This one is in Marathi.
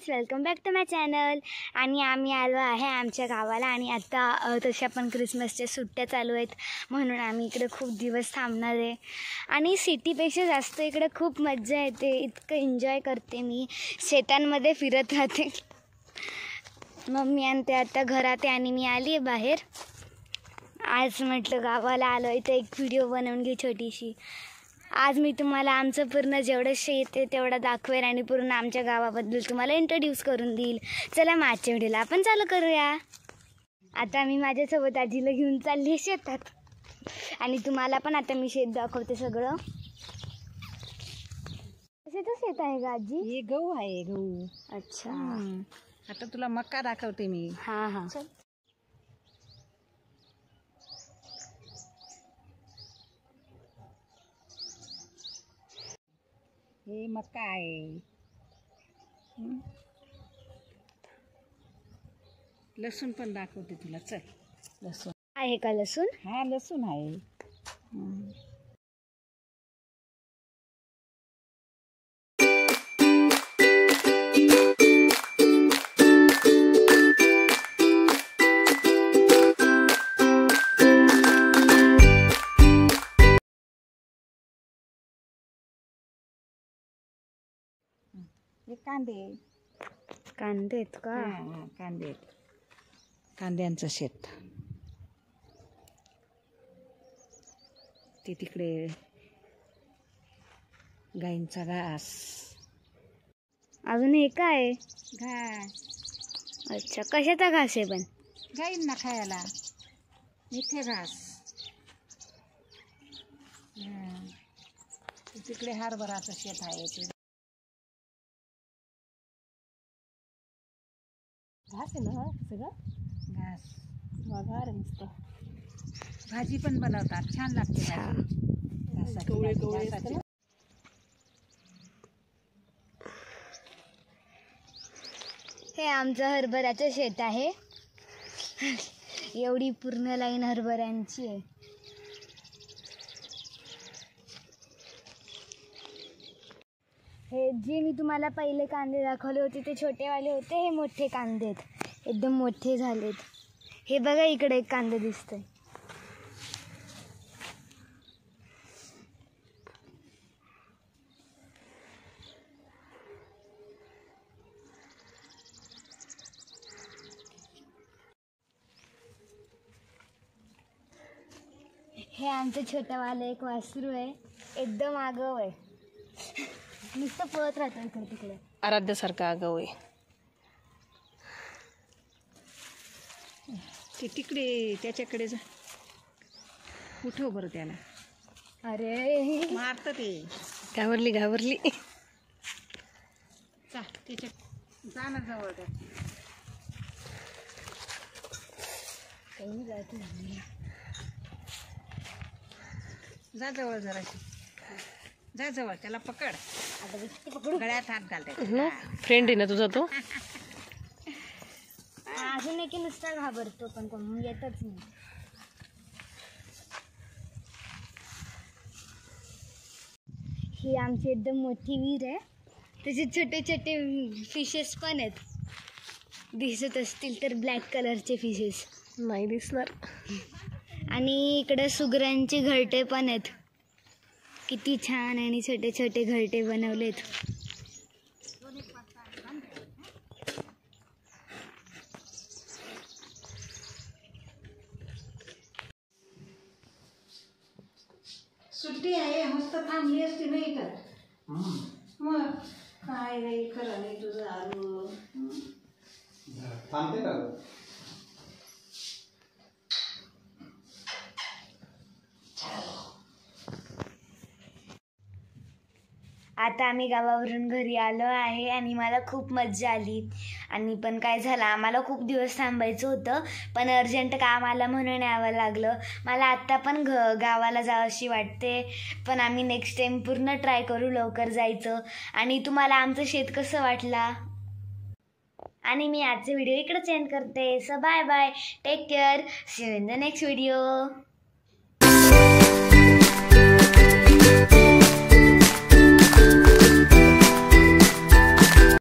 Friends, welcome back to my channel. आणि आम्ही आलो आहे आमच्या गावाला आणि आता तशा पण क्रिसमसच्या सुट्ट्या चालू आहेत म्हणून आम्ही इकडे खूप दिवस थांबणार आहे। आणि सिटीपेक्षा जास्त इकडे खूप मजा येते, इतकं एन्जॉय करते मी, शेतांमध्ये फिरत राहते। मम्मी आणि ते आता घरात आहे आणि मी आली आहे बाहेर। आज म्हटलं गावाला आलो आहे तर एक व्हिडिओ बनवून घे छोटीशी। आज मी तुम्हाला आमचं पूर्ण जेवढं शेत आहे तेवढं दाखवेन आणि पूर्ण आमच्या गावाबद्दल तुम्हाला इंट्रोड्यूस करून देईल। चला मग आजच्या व्हिडिओला आपण चालू करूया। आता मी माझ्यासोबत आजीला घेऊन चालली शेतात आणि तुम्हाला पण आता मी शेत दाखवते सगळं। कशाचं शेत आहे का आजी? हे गहू आहे, गहू। अच्छा, आता तुला मक्का दाखवते मी। हां हां चल। हे मक्का आहे। लसूण पण दाखवते तुला, चल। लसूण आहे का लसूण? हा, लसूण आहे। हे कांदे, कांदे आहेत का? हा कांदे, कांद्यांचं शेत। ते तिकडे गाईंचा घास। अजून हे काय? घास। अच्छा, कशाचा घास आहे पण? गाईंना खायला इथे घास। तिकडे हरभराचं शेत आहे, घास आहे ना सगळं, घास वगैरे मस्त। भाजी पण बनवतात, छान लागते। हे आमचं हरभऱ्याचं शेत आहे। एवढी पूर्ण लाईन हरभऱ्यांची आहे। हे जे मी तुम्हाला पहिले कांदे दाखवले होते ते छोटेवाले होते, हे मोठे कांदे आहेत, एकदम मोठे झालेत। हे बघा इकडे एक कांदे दिसतंय। हे आमचं छोटंवालं एक वासरू आहे, एकदम आगाऊ आहे, नुसतं पळत राहतं इकडे तिकडे, आराध्यासारखा आगाऊ आहे। ते तिकडे त्याच्याकडे जा, उठव बरं त्याला। अरे मारत ते, घाबरली घाबरली। जा त्याच्या, जा ना जवळ त्या। काही जायचं नाही, जा जवळ जराशी, जा जवळ त्याला पकड। आता पकडू, गळ्यात हात घाल त्याच्या। फ्रेंड आहे ना तुझा तो? अजून एक नुसता घाबरतो पण तो येतच नाही। ही आमची एकदम मोठी विहीर आहे, त्याचे छोटे छोटे फिशेस पण आहेत, दिसत असतील तर ब्लॅक कलरचे फिशेस। नाही दिसणार। आणि इकडे सुगरांचे घरटे पण आहेत, किती छान आणि छोटे छोटे घरटे बनवलेत। सुट्टी आहे, मस्त थांबली असती नाही का? मग काय रे, खरं नाही तुझं आरू। थांबते का? आता आम्ही गावावरून घरी आलो आहे आणि मला खूप मजा आली। आणि पण काय झालं, आम्हाला खूप दिवस थांबायचं होतं पण अर्जंट काम आलं म्हणून यावं लागलं। मला आत्ता पण गावाला जावंशी वाटते, पण आम्ही नेक्स्ट टाईम पूर्ण ट्राय करू लवकर जायचं। आणि तुम्हाला आमचं शेत कसं वाटला? आणि मी आजचा व्हिडिओ इकडे एंड करते। So bye bye, take care, see you in the next video.